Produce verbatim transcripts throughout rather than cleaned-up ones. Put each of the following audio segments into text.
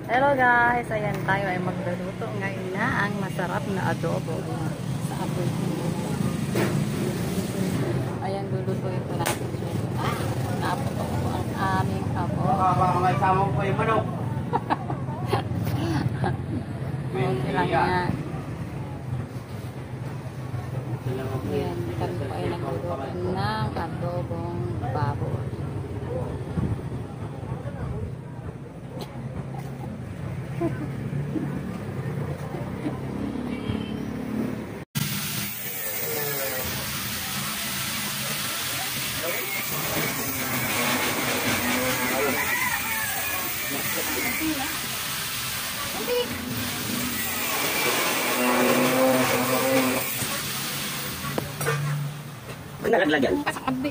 Hello guys, ayan tayo ay magluluto ngayon na ang masarap na adobo. Ayan, sa apoy. Ayan, lulutuin po natin siya. Naputo ko ang aming abo. Baka may sama po yung manok. Okay lang yan. Ayan, kami po ay nagluluto ng adobong baboy. Nakaglagyan. Pasakabik.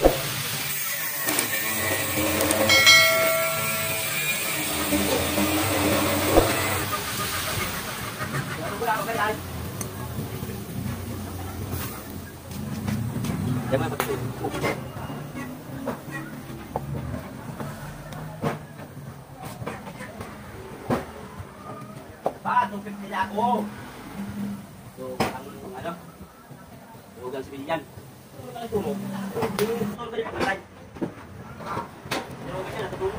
Pa, tupit nila ako. So, ang ano? Lugang sibilyan. Ano ito mo? Tutulog ka niya pagkatay. Tulog ka niya, natutulog.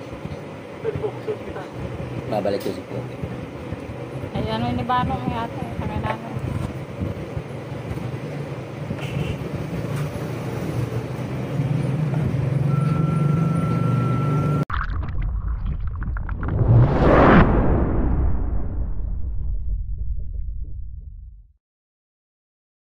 Babalik ko si Pote. Ay, ano, inibanong yata.